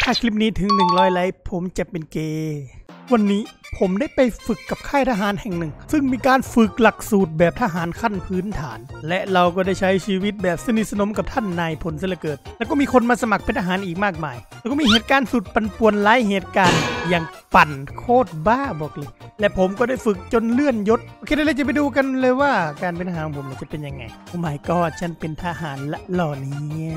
ถ้าคลิปนี้ถึง100ไลค์ผมจะเป็นเกย์วันนี้ผมได้ไปฝึกกับค่ายทหารแห่งหนึ่งซึ่งมีการฝึกหลักสูตรแบบทหารขั้นพื้นฐานและเราก็ได้ใช้ชีวิตแบบสนิทสนมกับท่านนายพลซะเหลือเกินแล้วก็มีคนมาสมัครเป็นทหารอีกมากมายแล้วก็มีเหตุการณ์สุดปั่นป่วนหลายเหตุการณ์อย่างปั่นโคตรบ้าบอกเลยและผมก็ได้ฝึกจนเลื่อนยศโอเคเดี๋ยวเราจะไปดูกันเลยว่าการเป็นทหารของผมจะเป็นยังไงโอ้ my god ฉันเป็นทหารละหล่อเนี่ย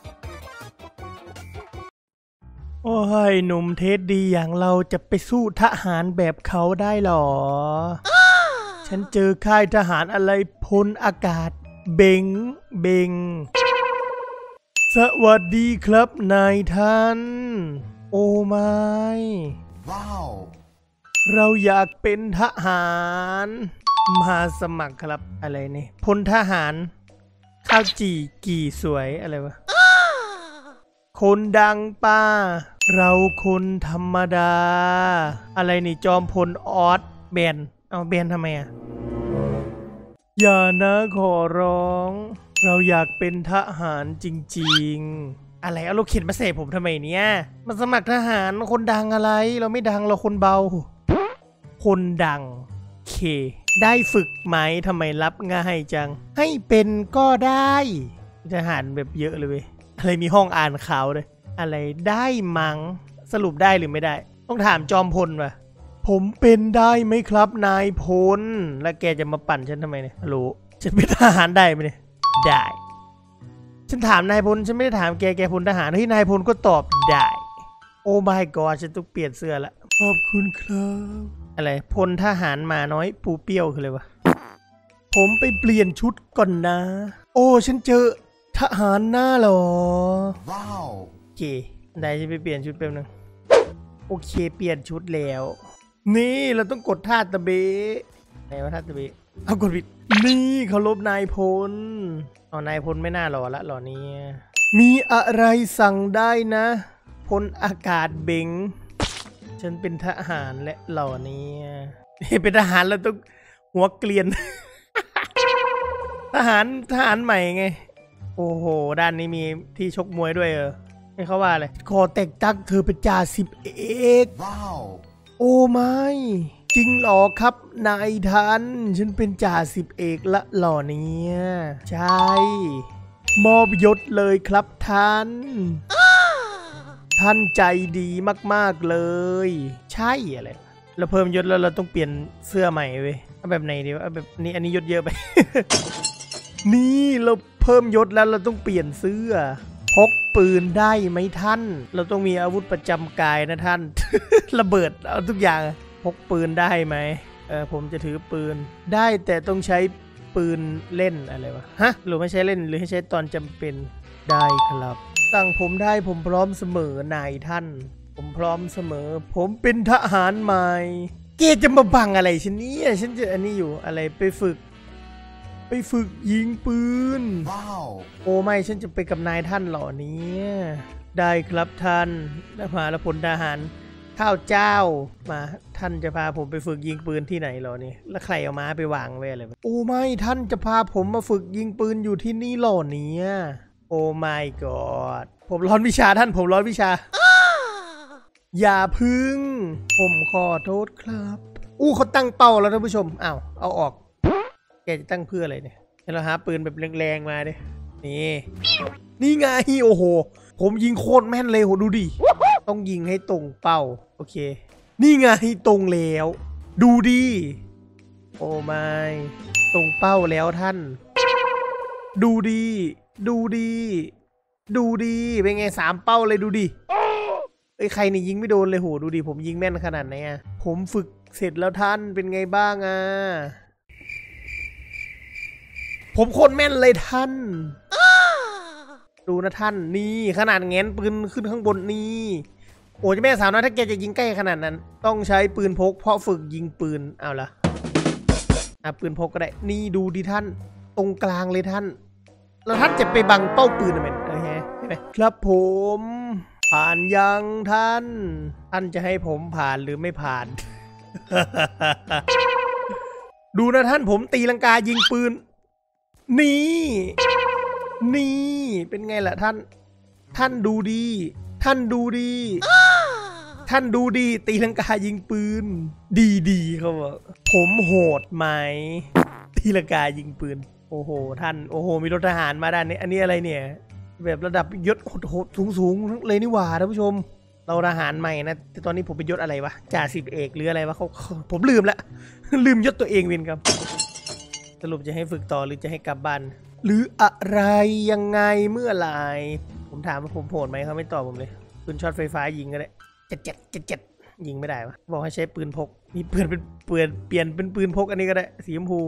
โอ้ยหนุ่มเทสดีอย่างเราจะไปสู้ทหารแบบเขาได้หรอ ฉันเจอค่ายทหารอะไรพลอากาศเบงสวัสดีครับนายท่านโอ้ไม่ว้าวเราอยากเป็นทหารมาสมัครครับอะไรนี่พลทหารข้าวจี่กี่สวยอะไรวะคนดังป้าเราคนธรรมดาอะไรนี่จอมพลออสแบนเอาแบนทำไมอ่ะอย่านะขอร้องเราอยากเป็นทหารจริงๆอะไรเอาลูกเข็นมาเสพผมทำไมเนี่ยมาสมัครทหารคนดังอะไรเราไม่ดังเราคนเบาคนดังเคได้ฝึกไหมทำไมรับง่ายจังให้เป็นก็ได้ทหารแบบเยอะเลยเว้ยอะไรมีห้องอ่านข่าวเลยอะไรได้มั้งสรุปได้หรือไม่ได้ต้องถามจอมพลว่ะผมเป็นได้ไหมครับนายพลแล้วแกจะมาปั่นฉันทำไมเนี่ยรู้ฉันเป็นทหารได้ไหมเนี่ยได้ฉันถามนายพลฉันไม่ได้ถามแกพลทหารเฮ้ยนายพลก็ตอบได้โอ้ my god ฉันต้องเปลี่ยนเสื้อละขอบคุณครับอะไรพลทหารมาน้อยปูเปี้ยวคืออะไรวะผมไปเปลี่ยนชุดก่อนนะโอ้ฉันเจอทหารหน้าหรอว้าวโอเคได้จะไปเปลี่ยนชุดแป๊บนึงโอเคเปลี่ยนชุดแล้วนี่เราต้องกดท่าตะเบะไหนว่าท่าตะเบะเอากดผิดนี่เคารพนายพลอ๋อนายพลไม่น่าหล่อละหล่อนี้มีอะไรสั่งได้นะพลอากาศเบงฉันเป็นทหารและหล่อนี้เป็นทหารแล้วต้องหัวเกลียน ทหารใหม่ไงโอ้โหด้านนี้มีที่ชกมวยด้วยให้เขาว่าอะไรขอแต่งตั้งเธอเป็นจ่าสิบเอกว้าวโอ้ไม่จริงหรอครับนายท่านฉันเป็นจ่าสิบเอกละหล่อเนี่ยใช่มอบยศเลยครับท่านท่านใจดีมากๆเลยใช่อะไรเราเพิ่มยศแล้วเราต้องเปลี่ยนเสื้อใหม่เว้ยเอาแบบไหนดีวะเอาแบบนี้อันนี้ยศเยอะไป นี่เราเพิ่มยศแล้วเราต้องเปลี่ยนเสื้อพกปืนได้ไหมท่านเราต้องมีอาวุธประจำกายนะท่าน ระเบิดเอาทุกอย่างพกปืนได้ไหมผมจะถือปืนได้แต่ต้องใช้ปืนเล่นอะไรวะฮะหรือไม่ใช้เล่นหรือให้ใช้ตอนจำเป็นได้ครับสั่งผมได้ผมพร้อมเสมอนายท่านผมพร้อมเสมอผมเป็นทหารใหม่เกจะมาบังอะไรฉันเนี่ยฉันจะอันนี้อยู่อะไรไปฝึกยิงปืนว้าวโอ้ไม่ฉันจะไปกับนายท่านเหล่านี้ได้ครับท่านและพาพลทหารข้าวเจ้ามาท่านจะพาผมไปฝึกยิงปืนที่ไหนเหรอเนี่ยแล้วใครเอาม้าไปวางไว้อะไรโอ้ไม่ท่านจะพาผมมาฝึกยิงปืนอยู่ที่นี่เหรอเนี่ยโอ้ my god ผมร้อนวิชาท่านผมร้อนวิชาอย่าพึ่งผมขอโทษครับเขาตั้งเป้าแล้วท่านผู้ชมเอาออกแกจะตั้งเพื่ออะไรเนี่ยเราหาปืนแบบแรงๆมาดินี่ไงโอ้โหผมยิงโคตรแม่นเลยโหดูดิต้องยิงให้ตรงเป้าโอเคนี่ไงตรงแล้วดูดิโอ้ไม่ตรงเป้าแล้วท่านดูดิเป็นไง3 เป้าเลยดูดิใครนี่ยิงไม่โดนเลยโหดูดิผมยิงแม่นขนาดไหนผมฝึกเสร็จแล้วท่านเป็นไงบ้างผมโคตรแม่นเลยท่านดูนะท่านนี่ขนาดแง้นปืนขึ้นข้างบนนี่โอ้จะแม่สาวนะถ้าแกจะยิงใกล้ขนาดนั้นต้องใช้ปืนพกเพราะฝึกยิงปืนเอาละปืนพกก็ได้นี่ดูดิท่านตรงกลางเลยท่านแล้วท่านจะไปบังเป้าปืนไหมใช่ไหมครับผมผ่านยังท่านจะให้ผมผ่านหรือไม่ผ่าน ดูนะท่านผมตีลังกายิงปืนนี่เป็นไงล่ะท่านดูดีท่านดูดีท่านดูดีตีลังกายิงปืนดีเขาบอกผมโหดไหมตีลังกายิงปืนโอ้โหท่านโอ้โหมีรถทหารมาด้านนี้อันนี้อะไรเนี่ยแบบระดับยศโหดสูงเลยนี่หว่าท่านผู้ชมเราทหารใหม่นะแต่ตอนนี้ผมเป็นยศอะไรวะจ่าสิบเอกหรืออะไรวะเขาผมลืมละ ลืมยศตัวเองเวียนครับสรุปจะให้ฝึกต่อหรือจะให้กลับบ้านหรืออะไรยังไงเมื่อไหร่ผมถามว่าผมโหดไหมเขาไม่ตอบผมเลยปืนช็อตไฟฟ้ายิงก็ได้เจ็ดยิงไม่ได้วะบอกให้ใช้ปืนพกมีเปลี่ยนเป็นปืนพกอันนี้ก็ได้สีชมพู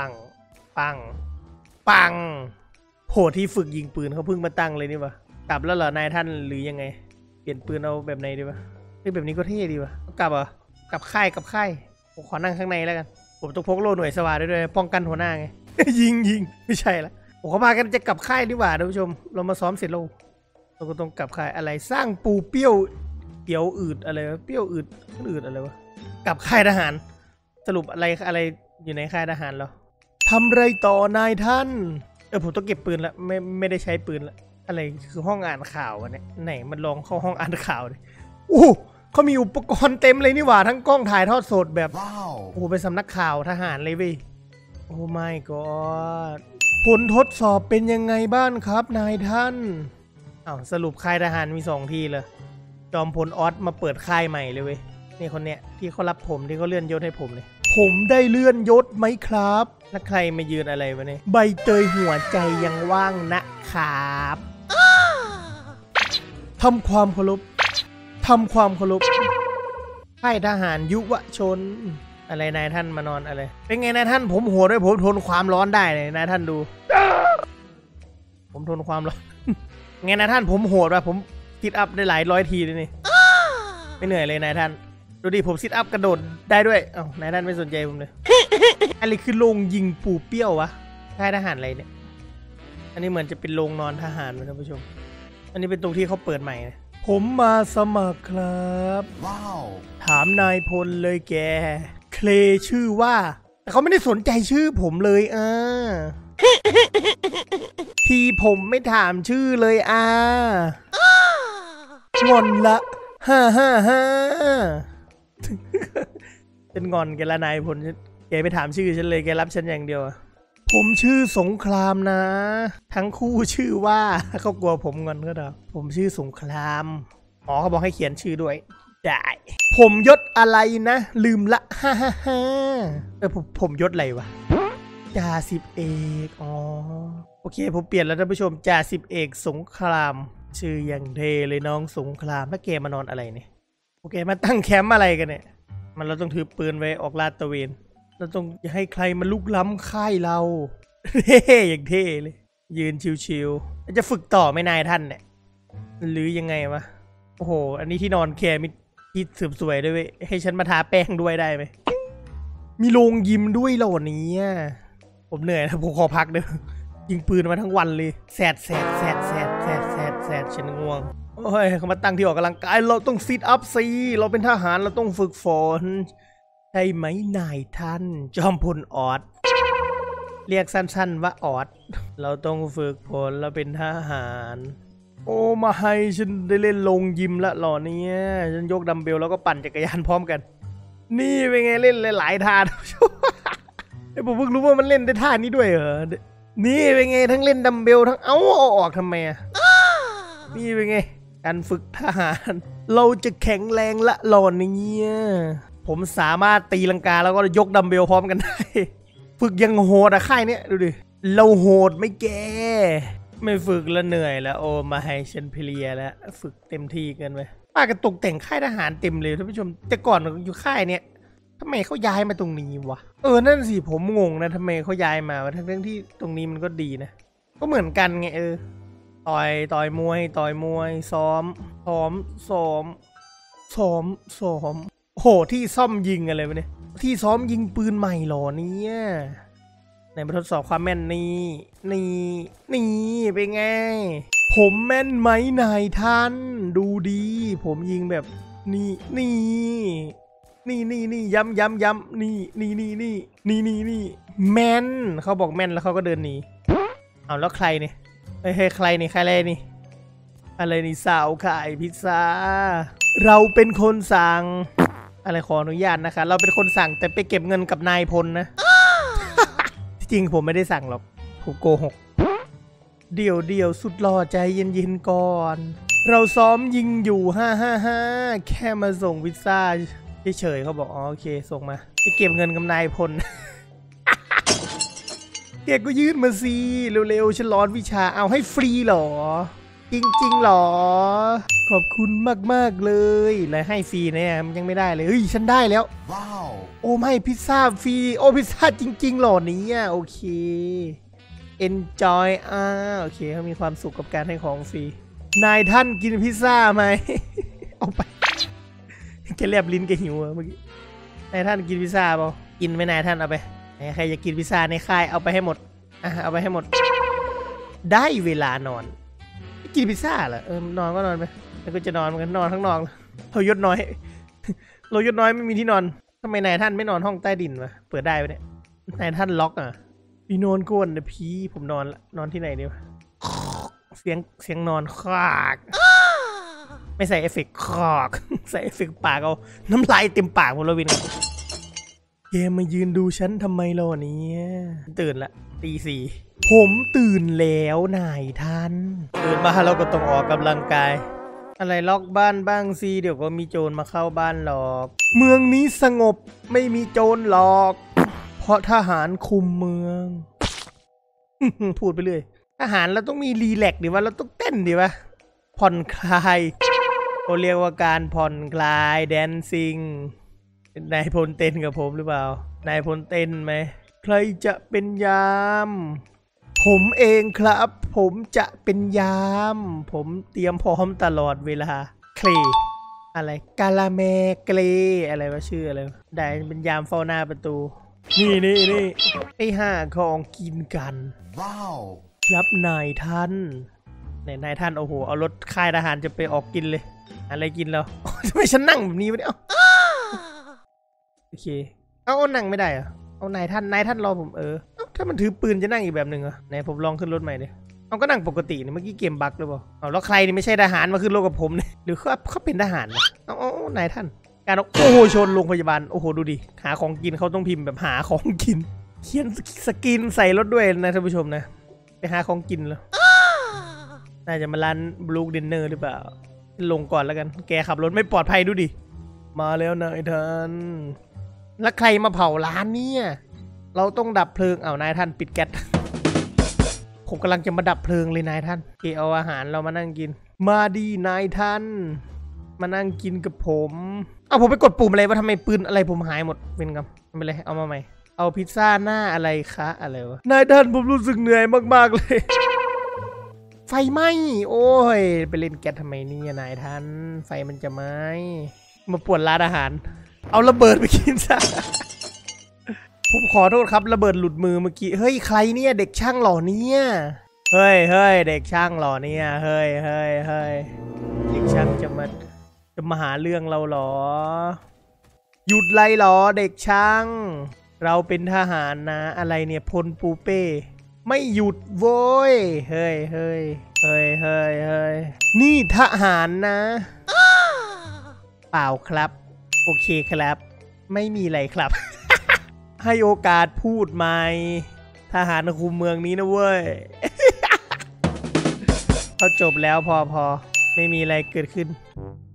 ปังโหที่ฝึกยิงปืนเขาเพิ่งมาตั้งเลยนี่วะกลับแล้วเหรอนายท่านหรือยังไงเปลี่ยนปืนเอาแบบไหนดีวะแบบนี้ก็เท่ดีวะกลับเหรอกลับค่ายผมขอนั่งข้างในแล้วกันผมต้องพกโล่หน่วยสวัสดิ์ด้วยป้องกันหัวหน้าไง ยิงไม่ใช่ละผมเขามากันจะกลับค่ายดีกว่าท่านผู้ชมเรามาซ้อมเสร็จแล้วเราก็ต้องกลับค่ายอะไรสร้างปูเปี้ยวเตี๋ยวอืดอะไรวะเปี้ยวอืดอะไรวะกลับค่ายทหารสรุปอะไรอยู่ในค่ายทหารเราทำไรต่อนายท่านผมต้องเก็บปืนละไม่ได้ใช้ปืนละอะไรคือห้องอ่านข่าวเนี่ยไหนมันลองเข้าห้องอ่านข่าวเลยเขามีอุปกรณ์เต็มเลยนี่หว่าทั้งกล้องถ่ายทอดสดแบบโอ้เป็นสำนักข่าวทหารเลยเว้ยโอ้ my god ผลทดสอบเป็นยังไงบ้างครับนายท่านสรุปค่ายทหารมี2ที่เลยจอมพลออสมาเปิดค่ายใหม่เลยเว้ยนี่คนเนี้ยที่เขารับผมที่เขาเลื่อนยศให้ผมเลยผมได้เลื่อนยศไหมครับแล้วใครมายืนอะไรวะเนี่ยใบเตยหัวใจยังว่างนะครับทำความเคารพค่ายทหารยุวชนอะไรนายท่านมานอนอะไรเป็นไงนายท่านผมโหดด้วยผมทนความร้อนได้เลยนายท่านดูผมทนความร้อน ไงนายท่านผมโหดว่ะผมซิทอัพได้หลายร้อยทีเลยนี่ไม่เหนื่อยเลยนายท่านดูดิผมซิทอัพกระโดดได้ด้วยนายท่านไม่สนใจผมเลย อะไรคือโรงยิงปูเปี้ยววะค่ายทหารอะไรเนี่ยอันนี้เหมือนจะเป็นโรงนอนทหารนะท่านผู้ชมอันนี้เป็นตรงที่เขาเปิดใหม่นะผมมาสมัครครับว้าวถามนายพลเลยแกเคลชื่อว่าแต่เขาไม่ได้สนใจชื่อผมเลยทีผมไม่ถามชื่อเลยงอนละเป็นงอนแกละนายพลแกไปถามชื่อฉันเลยแกรับฉันอย่างเดียวผมชื่อสงครามนะทั้งคู่ชื่อว่าเขากลัวผมงอนก็ได้ผมชื่อสงครามเขาบอกให้เขียนชื่อด้วยได้ผมยศอะไรนะลืมละผมยศอะไรวะจ่าสิบเอกโอเคผมเปลี่ยนแล้วท่านผู้ชมจ่าสิบเอกสงครามชื่ออย่างเทเลยน้องสงครามแล้วแกมานอนอะไรเนี่ยโอเคมาตั้งแคมป์อะไรกันเนี่ยเราต้องถือปืนไว้ออกลาดตระเวนเราต้องอย่าให้ใครมาลุกล้ำค่ายเราเท่อย่างเท่เลยยืนชิวๆจะฝึกต่อไม่นายท่านเนี่ยหรือยังไงวะโอ้โหอันนี้ที่นอนแคร์มีที่เสริมสวยด้วยให้ฉันมาทาแป้งด้วยได้ไหมมีโรงยิมด้วยเหล่านี้ผมเหนื่อยนะผมขอพักเด้อยิงปืนมาทั้งวันเลยแสดฉันง่วงโอ้ยเขามาตั้งที่ออกกำลังกายเราต้องซิทอัพสิเราเป็นทหารเราต้องฝึกฝนใช่ไหมนายท่านจอมพลออสเรียกสั้นๆว่าออสเราต้องฝึกฝนเราเป็นทหารโอ้มาให้ฉันได้เล่นลงยิมละหล่อเนี่ยฉันยกดัมเบลแล้วก็ปั่นจักรยานพร้อมกันนี่เป็นไงเล่นหลายท่าผมเพิ่งรู้ว่ามันเล่นได้ท่านี้ด้วยเหรอนี่เป็นไงทั้งเล่นดัมเบลทั้งเอาออกทำไมนี่เป็นไงการฝึกทหารเราจะแข็งแรงละหล่อเนี่ยผมสามารถตีลังกาแล้วก็ยกดัมเบลพร้อมกันได้ฝึกยังโหดค่ายเนี้ยดูดิเราโหดไม่แกไม่ฝึกแล้วเหนื่อยแล้วโอ้มาให้ฉันเพลียแล้วฝึกเต็มที่เกินไปป้าก็ตกแต่งค่ายทหารเต็มเลยท่านผู้ชมแต่ก่อนอยู่ค่ายเนี้ยทำไมเขาย้ายมาตรงนี้วะนั่นสิผมงงนะทำไมเขาย้ายมาทั้งที่ตรงนี้มันก็ดีนะก็เหมือนกันไงต่อยมวยซ้อมโหที่ซ่อมยิงอะไรวะเนี่ยที่ซ้อมยิงปืนใหม่หรอเนี่ยไหนมาทดสอบความแม่นนี่เป็นไงผมแม่นไหมนายท่านดูดีผมยิงแบบนี่ย้ำนี่แม่นเขาบอกแม่นแล้วเขาก็เดินหนีเอาแล้วใครเนี่ยใครนี่อะไรนี่สาวขายพิซซ่าเราเป็นคนสั่งอะไรขออนุญาตนะคะเราเป็นคนสั่งแต่ไปเก็บเงินกับนายพลนะ ที่จริงผมไม่ได้สั่งหรอกผมโกหกเดี๋ยวสุดหล่อใจเย็นๆก่อนเราซ้อมยิงอยู่555แค่มาส่งพิซซ่าเฉยๆเขาบอกอ๋อโอเคส่งมาไปเก็บเงินกับนายพล แกก็ยื่นมาสิเร็วๆฉันร้อนวิชาเอาให้ฟรีหรอจริงๆหรอขอบคุณมากๆเลยและให้ฟรีเนี่ยมันยังไม่ได้เลยเฮ้ยฉันได้แล้วว้าวโอ้ไม่พิซซ่าฟรีโอ้พิซซ่าจริงๆหรอเนี่ยโอเค enjoy โอเคเขามีความสุขกับการให้ของฟรีนายท่านกินพิซซ่าไหม เอาไปแกแลบลิ้นแกหิวเมื่อกี้นายท่านกินพิซซ่าเปล่ากินไหมนายท่านเอาไปใครอยากกินพิซซ่าในค่ายเอาไปให้หมดเอาไปให้หมดได้เวลานอนกินพิซซ่าเหรอนอนก็นอนไปแล้วก็จะนอนกันนอนข้างนอกเรายศน้อยเรายศน้อยไม่มีที่นอนทำไมนายท่านไม่นอนห้องใต้ดินวะเปิดได้ไหมเนี่ยนายท่านล็อกพี่นอนก้นนะพี่ผมนอนละนอนที่ไหนดีวะเสียงนอนคากไม่ใส่เอฟเฟกต์คากใส่เอฟเฟกต์ปากเอาน้ำลายเต็มปากผมแล้ววินแกมายืนดูฉันทำไมล่ะเนี่ยตื่นละตีสี่ผมตื่นแล้วนายท่านตื่นมาเราก็ต้องออกกำลังกายอะไรล็อกบ้านบ้างสิเดี๋ยวก็มีโจรมาเข้าบ้านหรอกเมืองนี้สงบไม่มีโจรหรอกเพราะทหารคุมเมือง พูดไปเลยทหารเราต้องมีรีแลกซ์ดิวะเราต้องเต้นดิวะผ่อนคลายเขาเรียกว่าการผ่อนคลายแดนซิ่งนายพลเต้นกับผมหรือเปล่านายพลเต้นไหมใครจะเป็นยามผมเองครับผมจะเป็นยามผมเตรียมพร้อมตลอดเวลาเคลอะไรกาลาเมเกลอะไรวะชื่ออะไรได้เป็นยามเฝ้าหน้าประตูนี่ไปหาของกินกันว้าวครับนายท่านนายท่านโอ้โหเอารถค่ายทหารจะไปออกกินเลยอะไรกินแล้วทำไมฉันนั่งแบบนี้วะเนี่ยโอเคเอานั่งไม่ได้เหรอเอานายท่านรอผมถ้ามันถือปืนจะนั่งอีกแบบหนึ่งเหรอไหนผมลองขึ้นรถใหม่ดิเอาก็นั่งปกตินี่เมื่อกี้เกมบั๊กหรือเปล่าเอาแล้วใครนี่ไม่ใช่ทหารมาขึ้นรถกับผมเนี่ยหรือเขาเป็นทหารเอานายท่านการโอ้โหชนโรงพยาบาลโอ้โหดูดิหาของกินเขาต้องพิมพ์แบบหาของกินเขียนสกินใส่รถด้วยนะท่านผู้ชมนะไปหาของกินแล้วน่าจะมาร้านบลูดินเนอร์หรือเปล่าลงก่อนแล้วกันแกขับรถไม่ปลอดภัยดูดิมาแล้วนายท่านแล้วใครมาเผาร้านเนี่ยเราต้องดับเพลิงนายท่านปิดแก๊สผมกำลังจะมาดับเพลิงเลยนายท่านเอาอาหารเรามานั่งกินมาดีนายท่านมานั่งกินกับผมผมไปกดปุ่มอะไรวะทำไมปืนอะไรผมหายหมดเป็นกำไม่เลยเอามาใหม่เอาพิซซ่าหน้าอะไรคะอะไรวะนายท่านผมรู้สึกเหนื่อยมากๆเลยไฟไหม้โอ้ยไปเล่นแก๊สทำไมนี่นายท่านไฟมันจะไหม้มาปวดร้านอาหารเอาระเบิดไปกินซะผมขอโทษครับระเบิดหลุดมือเมื่อกี้เฮ้ยใครเนี่ยเด็กช่างหล่อเนี่ยเฮ้ยเด็กช่างหล่อเนี่ยเฮ้ยเด็กช่างจะมาหาเรื่องเราหรอหยุดไล่หรอเด็กช่างเราเป็นทหารนะอะไรเนี่ยพลปูเป้ไม่หยุดโว้ยเฮ้ยนี่ทหารนะเปล่าครับโอเคครับไม่มีอะไรครับ ให้โอกาสพูดใหม่ทหารคุมเมืองนี้นะเว้ย เขาจบแล้วพอไม่มีอะไรเกิดขึ้น